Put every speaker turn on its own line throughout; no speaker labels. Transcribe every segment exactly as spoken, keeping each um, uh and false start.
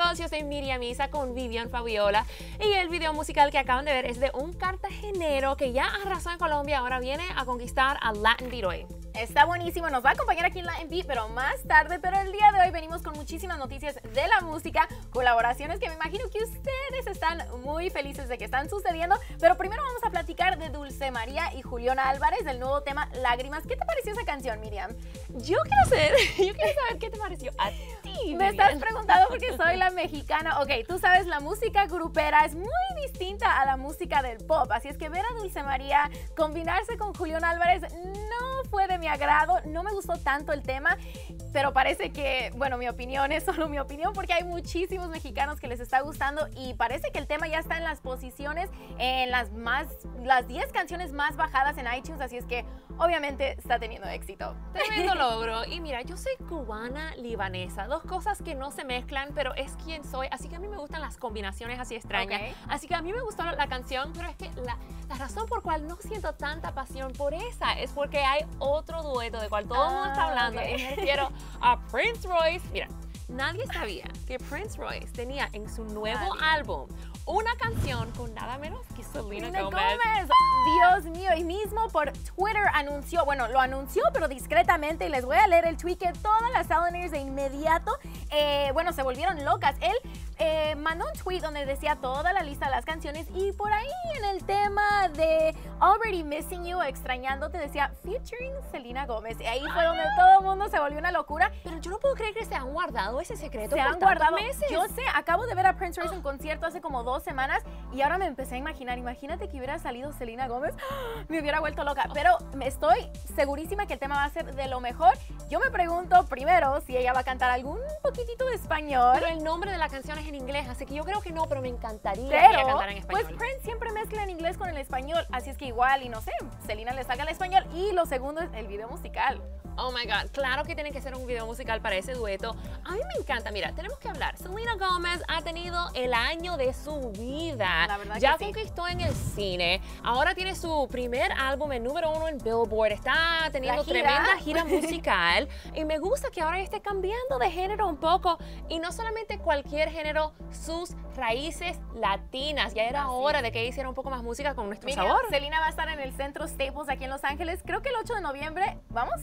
amigos, yo soy Miriam Isa con Vivian Fabiola y el video musical que acaban de ver es de un cartagenero que ya arrasó en Colombia, ahora viene a conquistar a Latin Beat hoy.
Está buenísimo, nos va a acompañar aquí en Latin Beat, pero más tarde, pero el día de hoy venimos con muchísimas noticias de la música, colaboraciones que me imagino que ustedes están muy felices de que están sucediendo, pero primero vamos a platicar de Dulce María y Julián Álvarez, del nuevo tema Lágrimas. ¿Qué te pareció esa canción, Miriam?
Yo quiero saber, yo quiero saber qué te pareció a ti.
Me estás preguntando porque soy la mexicana. Ok, tú sabes, la música grupera es muy distinta a la música del pop, así es que ver a Dulce María combinarse con Julián Álvarez no fue de mi agrado, no me gustó tanto el tema, pero parece que, bueno, mi opinión es solo mi opinión porque hay muchísimos mexicanos que les está gustando y parece que el tema ya está en las posiciones, en las más, las diez canciones más bajadas en iTunes, así es que obviamente está teniendo éxito.
Tremendo logro. Y mira, yo soy cubana libanesa, dos cosas que no se mezclan, pero es quien soy, así que a mí me gustan las combinaciones así extrañas. Okay. Así que a mí me gustó la canción, pero es que la, la razón por cual no siento tanta pasión por esa es porque hay otro dueto del cual todo el mundo
ah,
está hablando,
okay.
y me refiero a Prince Royce. Mira, nadie sabía que Prince Royce tenía en su nuevo
nadie.
álbum una canción con nada menos que Selena,
Selena
Gomez.
Gomez. Dios mío, y mismo por Twitter anunció, bueno, lo anunció, pero discretamente, y les voy a leer el tweet que todas las Saloners de inmediato, eh, bueno, se volvieron locas. Él eh, mandó un tweet donde decía toda la lista de las canciones y por ahí en el tema de Already Missing You, extrañándote, decía featuring Selena Gomez. Y ahí fue donde todo el mundo se volvió una locura.
Pero yo no puedo creer que se han guardado ese secreto
Se
por
han guardado
meses.
Yo sé, acabo de ver a Prince Royce en concierto hace como dos semanas y ahora me empecé a imaginar, imagínate que hubiera salido Selena Gomez, me hubiera vuelto loca, pero estoy segurísima que el tema va a ser de lo mejor. Yo me pregunto primero si ella va a cantar algún poquitito de español.
Pero el nombre de la canción es en inglés, así que yo creo que no, pero me encantaría
pero,
que ella cantara en español.
Pues Prince siempre mezcla en inglés con el español, así es que igual, y no sé, Selena le saca el español. Y lo segundo es el video musical.
Oh my God, claro que tiene que ser un video musical para ese dueto. A mí me encanta, mira, tenemos que hablar. Selena Gomez ha tenido el año de su vida.
La verdad
ya
que
conquistó sí. en el cine. Ahora tiene su primer álbum, el número uno en Billboard. Está teniendo
gira.
tremenda gira musical. Y me gusta que ahora esté cambiando de género un poco. Y no solamente cualquier género, sus raíces latinas. Ya era
Así
hora
es.
de que hiciera un poco más música con nuestro
Mira,
sabor.
Selena va a estar en el Centro Staples aquí en Los Ángeles, creo que el ocho de noviembre. ¿Vamos?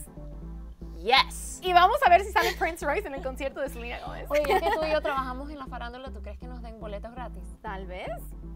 Yes.
Y vamos a ver si sale Prince Royce en el concierto de Selena Gomez.
Oye, ya que tú y yo trabajamos en la farándula, ¿tú crees que nos den boletos gratis?
Tal vez.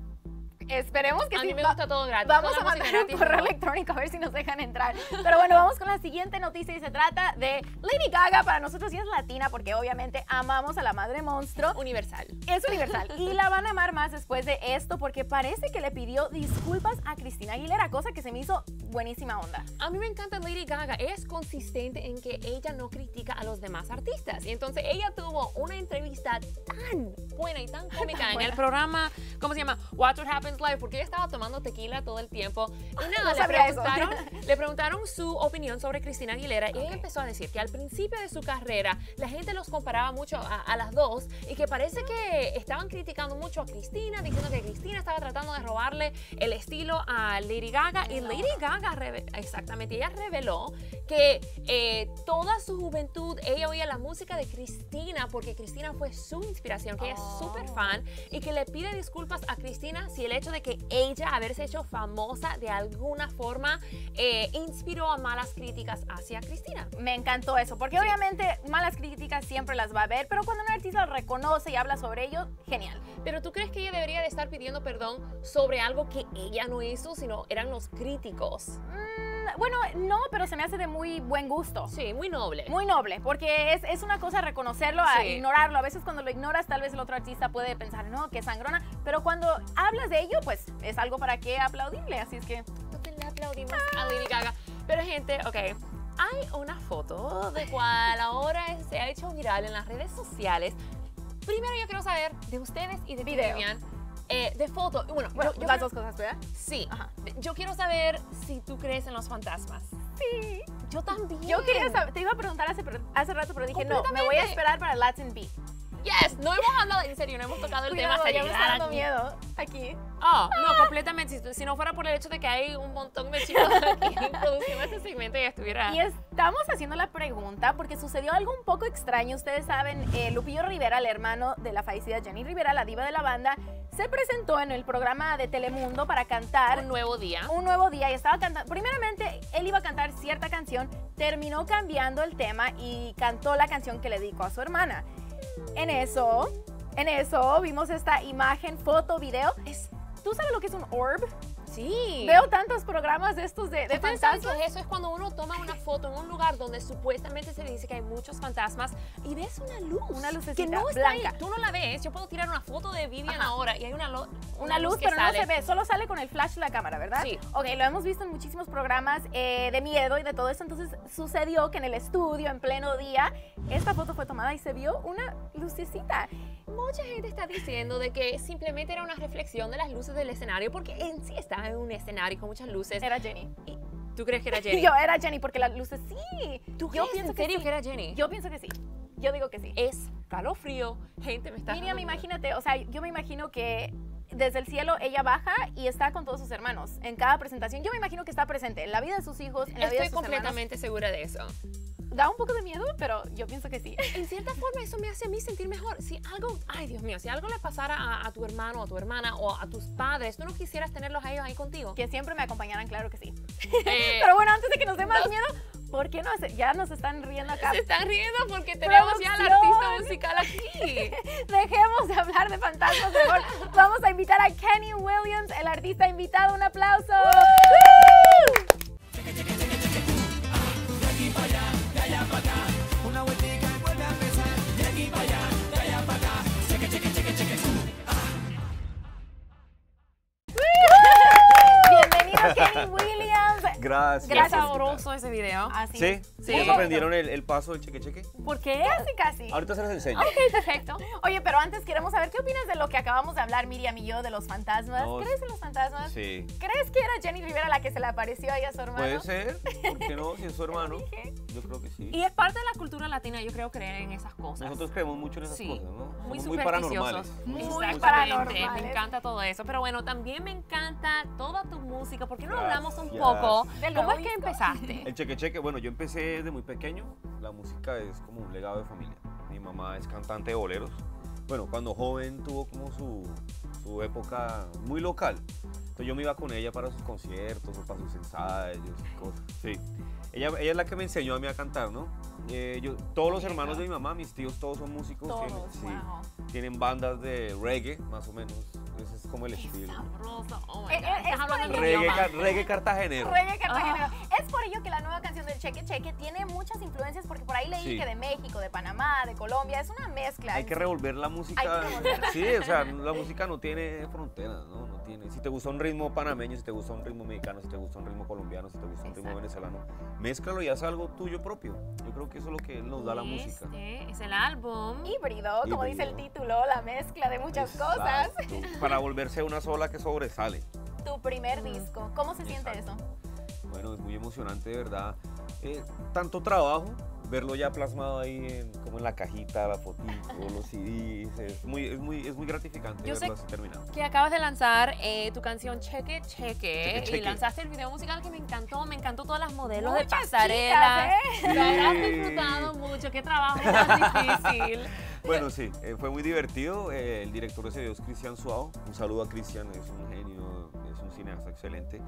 Esperemos que
a
sí.
mí me gusta todo gratis.
Vamos
Toda
a mandar
gratis,
un correo
¿no?
electrónico a ver si nos dejan entrar. Pero bueno, vamos con la siguiente noticia y se trata de Lady Gaga. Para nosotros sí es latina porque obviamente amamos a la madre monstruo.
Universal.
Es universal. Y la van a amar más después de esto porque parece que le pidió disculpas a Cristina Aguilera, cosa que se me hizo buenísima onda.
A mí me encanta Lady Gaga. Ella es consistente en que ella no critica a los demás artistas. Y entonces ella tuvo una entrevista tan buena y tan cómica
tan
en
buena.
el programa, ¿cómo se llama? Watch What Happens Live, porque ella estaba tomando tequila todo el tiempo. Y nada,
No
le,
sabía
preguntaron,
eso.
le preguntaron su opinión sobre Cristina Aguilera.
Okay.
Y ella empezó a decir que al principio de su carrera la gente los comparaba mucho a, a las dos y que parece que estaban criticando mucho a Cristina, diciendo que Cristina estaba tratando de robarle el estilo a Lady Gaga. Y Lady Gaga, exactamente, ella reveló que eh, toda su juventud ella oía la música de Cristina porque Cristina fue su inspiración, que ella es
Oh.
súper fan y que le pide disculpas a Cristina si el hecho de que ella haberse hecho famosa de alguna forma eh, inspiró a malas críticas hacia Cristina.
Me encantó eso, porque
Sí.
obviamente malas críticas siempre las va a haber, pero cuando un artista lo reconoce y habla sobre ello, genial.
Pero ¿tú crees que ella debería de estar pidiendo perdón sobre algo que ella no hizo, sino eran los críticos?
Mm, bueno, no, pero se me hace de muy buen gusto.
Sí, muy noble.
Muy noble, porque es, es una cosa reconocerlo a
Sí.
ignorarlo. A veces cuando lo ignoras, tal vez el otro artista puede pensar, no, que sangrona, pero cuando hablas de ello, pues es algo para qué aplaudirle, así es que...
Entonces le aplaudimos a Lady Gaga. Pero gente, ok, hay una foto de cual ahora se ha hecho viral en las redes sociales. Primero yo quiero saber de ustedes y de ti,
Video.
Vivian, eh, de foto. Bueno,
Bueno,
yo, yo
las
quiero-
dos cosas, ¿verdad?
Sí.
Ajá.
Yo quiero saber si tú crees en los fantasmas.
Sí.
Yo también.
Yo quería saber, te iba a preguntar hace, hace rato, pero dije, no, me voy a
Completamente.
esperar para Latin Beat.
Yes, no hemos hablado, en serio, no hemos tocado el
Cuidado,
tema hasta
ya me está
llegar
dando
aquí.
miedo aquí.
Oh, no, completamente. Si, si no fuera por el hecho de que hay un montón de chicos aquí produciendo este segmento, ya estuviera.
Y estamos haciendo la pregunta porque sucedió algo un poco extraño. Ustedes saben, eh, Lupillo Rivera, el hermano de la fallecida Jenny Rivera, la diva de la banda, se presentó en el programa de Telemundo para cantar
Un nuevo día.
un nuevo día y estaba cantando. Primeramente, él iba a cantar cierta canción, terminó cambiando el tema y cantó la canción que le dedicó a su hermana. En eso, en eso vimos esta imagen, foto, video. Es, ¿tú sabes lo que es un orb?
Sí.
Veo tantos programas de estos de, de
¿Ustedes saben
fantasmas.
qué es eso? Es cuando uno toma una foto en un lugar donde supuestamente se dice que hay muchos fantasmas y ves una luz.
Una lucecita
que no está
blanca.
ahí. Tú no la ves. Yo puedo tirar una foto de Vivian
Ajá.
ahora y hay una, lo-
Una luz,
que
pero
sale.
no se ve, solo sale con el flash de la cámara, ¿verdad?
Sí.
Ok, lo hemos visto en muchísimos programas eh, de miedo y de todo eso. Entonces sucedió que en el estudio, en pleno día, esta foto fue tomada y se vio una lucecita.
Mucha gente está diciendo de que simplemente era una reflexión de las luces del escenario porque en sí estaba en un escenario con muchas luces.
Era Jenny.
Y- ¿Tú crees que era Jenny?
Yo era Jenny porque las luces sí.
¿Tú
Yo
crees
pienso
en
que
serio
sí.
que era Jenny?
Yo pienso que sí. Yo digo que sí.
Es calofrío. Gente, me está
Miriam,
dando-
imagínate, o sea, yo me imagino que desde el cielo ella baja y está con todos sus hermanos en cada presentación. Yo me imagino que está presente en la vida de sus hijos, en la vida de
Estoy
sus
completamente segura de eso.
hermanos. Da un poco de miedo, pero yo pienso que sí.
En cierta forma eso me hace a mí sentir mejor. Si algo, ay Dios mío, si algo le pasara a, a tu hermano, a tu hermana o a tus padres, ¿tú no quisieras tenerlos a ellos ahí contigo?
Que siempre me acompañaran, claro que sí.
Eh,
Pero bueno, antes de que nos dé más
no.
miedo, ¿por qué no? se- Ya nos están riendo acá.
Se están riendo porque tenemos ya al
¡Producción!
artista musical aquí.
Dejemos de hablar de fantasmas mejor. Vamos a invitar a Kenny Williams, el artista invitado. Un aplauso.
Una vueltica y vuelve a empezar. De aquí para allá, de allá para acá. Cheque, cheque, cheque, cheque, cheque.
Bienvenido, Kenny Williams.
Gracias.
Qué
Gracias.
sabroso ese video.
Así.
¿Sí?
Sí.
¿Ya se aprendieron el, el paso del cheque cheque?
¿Por qué?
Casi, casi.
Ahorita se los enseño.
Ok, perfecto.
Oye, pero antes queremos saber qué opinas de lo que acabamos de hablar, Miriam y yo, de los fantasmas.
No,
¿Crees en los fantasmas?
Sí.
¿Crees que era Jenny Rivera la que se le apareció ahí a su hermano?
Puede ser. ¿Por qué no? Si es su hermano.
dije.
Yo creo que sí.
Y es parte de la cultura latina, yo creo, creer en esas cosas.
Nosotros creemos mucho en esas
Sí,
cosas, ¿no?
muy
Somos muy
supersticiosos.
paranormales.
Muy
Exactamente,
paranormales.
me encanta todo eso. Pero bueno, también me encanta toda tu música. ¿Por qué no
Gracias.
hablamos un poco?
Del
¿Cómo
nuevo
es que
disco.
empezaste?
El cheque cheque, bueno, yo empecé desde muy pequeño. La música es como un legado de familia. Mi mamá es cantante de boleros. Bueno, cuando joven tuvo como su, su época muy local. Entonces yo me iba con ella para sus conciertos o para sus ensayos y cosas. Sí. Ella, ella es la que me enseñó a mí a cantar, ¿no? Eh, yo, todos los hermanos de mi mamá, mis tíos, todos son músicos.
Todos,
tienen, sí,
wow.
tienen bandas de reggae, más o menos. Ese es como el
Qué
estilo.
sabroso. Oh my
Eh,
God.
eh,
Estás
es
hablando en mi
Reggae,
idioma.
ca- reggae cartagenero.
Reggae cartagenero.
Ah.
Es por ello que la nueva canción del Cheque Cheque tiene muchas influencias, porque por ahí leí
Sí.
que de México, de Panamá, de Colombia, es una mezcla.
Hay que revolver la música.
Hay que revolverla.
Sí, o sea, la música no tiene fronteras, ¿no? No tiene. Si te gusta un ritmo panameño, si te gusta un ritmo mexicano, si te gusta un ritmo colombiano, si te gusta un ritmo
Exacto.
venezolano, mézclalo y haz algo tuyo propio. Yo creo que eso es lo que nos da la música.
Este es el álbum.
Híbrido, como dice el
Híbrido.
título, la mezcla de muchas cosas.
Exacto. Para volverse una sola que sobresale.
Tu primer disco, ¿cómo se siente eso?
Exacto. Bueno, es muy emocionante, de verdad. Eh, tanto trabajo, verlo ya plasmado ahí en- como en la cajita, la fotito, los C Ds, es muy, es muy, es muy gratificante
Yo sé
verlo así terminado.
Que acabas de lanzar eh, tu canción Cheque Cheque,
Cheque,
y
Cheque.
lanzaste el video musical que me encantó, me encantó todas las modelos de
Muchas
pasarela.
chicas, ¿eh?
Lo habrás
Sí.
disfrutado mucho, qué trabajo tan difícil.
Bueno, sí, eh, fue muy divertido. Eh, el director de ese video es Cristian Suao. Un saludo a Cristian, es un genio, es un cineasta excelente.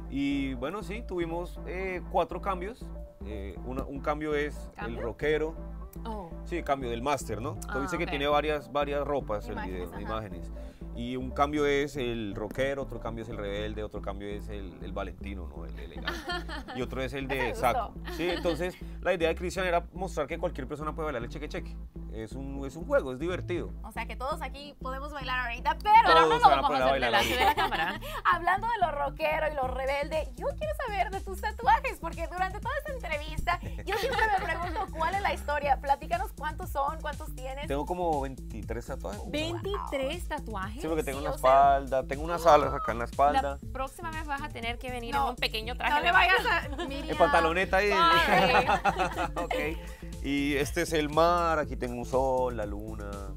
Y bueno, sí, tuvimos eh, cuatro cambios. Eh, una- un cambio es
¿Cambio?
el rockero.
Oh.
Sí, cambio del máster, ¿no? Entonces
Ah,
dice
ok.
que tiene varias, varias ropas el
Imágenes,
video,
ajá.
imágenes. Y un cambio es el rockero, otro cambio es el rebelde, otro cambio es el, el valentino, ¿no? El elegante. Y otro es el
Ese me
de
gustó.
saco. Sí, entonces la idea de Cristian era mostrar que cualquier persona puede bailar el cheque cheque. Es un, es un juego, es divertido.
O sea que todos aquí podemos bailar ahorita,
Pero
pero
Todos
no
se
lo
van a
vamos a
poner a
hacer
bailar
delante de la cámara.
hablando de lo rockero y lo rebelde, yo quiero saber de tus tatuajes, porque durante toda esta entrevista yo siempre me pregunto cuál es la historia. Platícanos cuántos son, cuántos tienes.
Tengo como veintitrés tatuajes.
veintitrés tatuajes.
Sí, porque tengo en
Sí,
la
o sea-
espalda, tengo unas alas acá en la espalda.
La próxima vez vas a tener que venir
No,
en un pequeño traje
No
de
le vayas a... Miriam.
El pantaloneta ahí.
Sorry.
Ok. Y este es el mar, aquí tengo un sol, la luna.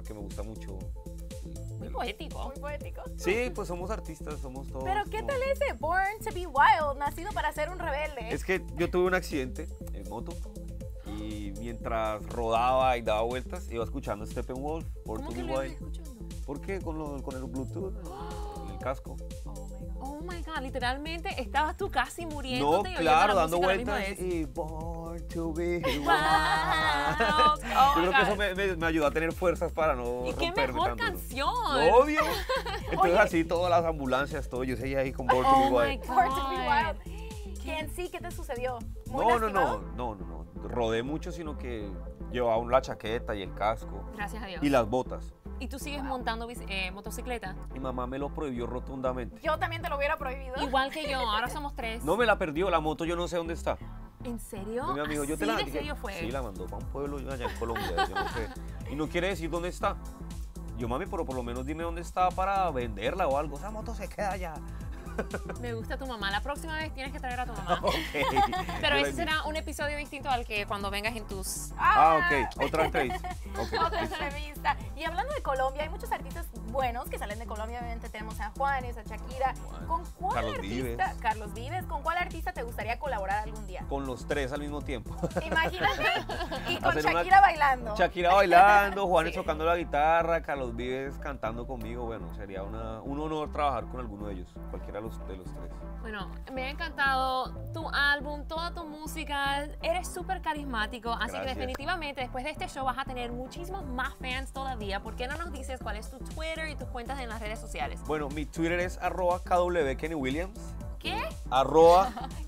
porque me gusta mucho.
Muy poético.
Muy poético.
Sí, pues somos artistas, somos todos.
Pero ¿qué
como-
tal ese Born to be Wild, nacido para ser un rebelde?
Es que yo tuve un accidente en moto y mientras rodaba y daba vueltas iba escuchando Steppenwolf, Born
¿Cómo
to
que
Be
lo ibas
Wild.
escuchando?
¿Por qué? Con, lo- con el Bluetooth, en el casco.
Oh my God.
Oh my God, literalmente estabas tú casi
No,
muriéndote y oyendo
claro,
la
dando
música a la misma
vueltas
vez.
y Born to Be Wild.
Wow. Oh
Yo
my
creo que eso
God.
me, me- me ayudó a tener fuerzas para no
¿Y qué
romperme
mejor
tanto, ¿no?
canción?
Obvio. Entonces
Oye.
así todas las ambulancias, todo, yo seguía ahí con Born to
Oh
Be
my
Wild.
God.
Born to be Wild. ¿Qué en sí? ¿Qué te sucedió? ¿Muy
No, no,
lastimado?
no, no, no, no. Rodé mucho, sino que llevaba aún la chaqueta y el casco
Gracias a Dios.
y las botas.
¿Y tú sigues montando bici- eh, motocicleta?
Mi mamá me lo prohibió rotundamente.
Yo también te lo hubiera prohibido.
Igual que yo, ahora somos tres.
No me la perdió, la moto yo no sé dónde está.
¿En serio?
Mi amigo, yo te
¿Así
la
de
dije,
serio fue?
Sí, la mandó para un pueblo allá en Colombia, yo no sé. Y no quiere decir dónde está. Yo, mami, pero por lo menos dime dónde está para venderla o algo. Esa moto se queda allá.
Me gusta tu mamá. La próxima vez tienes que traer a tu mamá.
Ok.
Pero
Yo la
ese
invito.
será un episodio distinto al que cuando vengas en tus...
Ah, ok. Otra entrevista. Ok.
Otra entrevista. Y hablando de Colombia, hay muchos artistas buenos que salen de Colombia. Obviamente tenemos a Juanes, a Shakira.
Juanes,
¿Con cuál
Carlos
artista?
Vives.
Carlos Vives. ¿Con cuál artista te gustaría colaborar algún día?
Con los tres al mismo tiempo.
Imagínate. Y con
Hacer una-
Shakira bailando.
Shakira bailando, Juanes
Sí.
tocando la guitarra, Carlos Vives cantando conmigo. Bueno, sería una, un honor trabajar con alguno de ellos, cualquiera de los, de los tres.
Bueno, me ha encantado tu álbum, toda tu música. Eres súper carismático, así que
Gracias.
definitivamente después de este show vas a tener muchísimos más fans todavía. ¿Por qué no nos dices cuál es tu Twitter y tus cuentas en las redes sociales?
Bueno, mi Twitter es arroba kw Kenny Williams.
¿Qué?
Arroba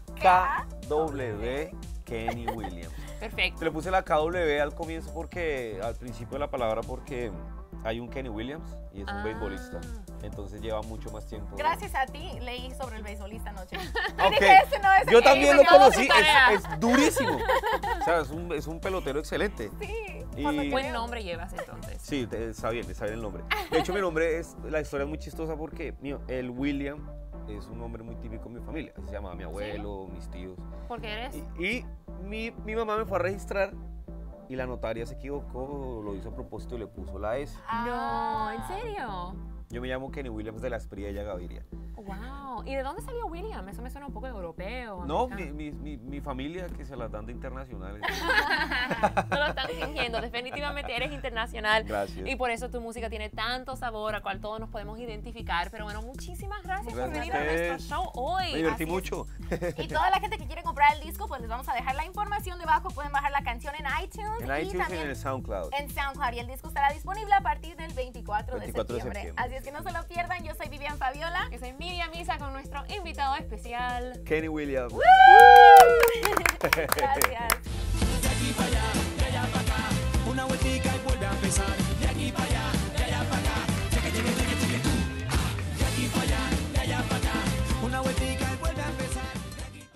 kw Kenny Williams.
Perfecto.
Te le puse la K W al comienzo porque, al principio de la palabra, porque hay un Kenny Williams y es un
Ah.
beisbolista. Entonces lleva mucho más tiempo.
Gracias a ti leí sobre el beisbolista anoche.
Ok.
Dije, ese no es
Yo
el
también
que
lo
hizo
conocí,
todo.
tarea.
es, es durísimo. O sea, es un, es un pelotero excelente.
Sí,
Y-
por lo que
Buen
veo.
nombre llevas entonces.
Sí, te- está bien, está bien el nombre. De hecho, mi nombre es, la historia es muy chistosa porque mi- el William es un nombre muy típico en mi familia. Así se llamaba mi abuelo, mis tíos.
Porque eres...
Y, y mi, mi mamá me fue a registrar y la notaria se equivocó, lo hizo a propósito y le puso la S.
No, ¿en serio?
Yo me llamo Kenny Williams de la Espriella Gaviria.
Wow. ¿Y de dónde salió William? Eso me suena un poco europeo.
No,
americano.
mi, mi, mi, mi familia que se las dan de internacionales.
No lo están fingiendo. Definitivamente eres internacional.
Gracias.
Y por eso tu música tiene tanto sabor al cual todos nos podemos identificar. Pero bueno, muchísimas gracias, por
Gracias
venir
a
a nuestro
ustedes.
show hoy.
Me divertí
así es.
mucho.
Y toda la gente que quiere comprar el disco, pues les vamos a dejar la información debajo. Pueden bajar la canción en iTunes.
En
y
iTunes y
también
en el SoundCloud.
en SoundCloud. Y el disco estará disponible a partir del veinticuatro,
veinticuatro
de,
de
septiembre.
septiembre.
Así es que no se lo pierdan. Yo soy Vivian Fabiola.
Yo soy Miriam Misa con nuestro invitado especial.
Kenny Williams.
Gracias.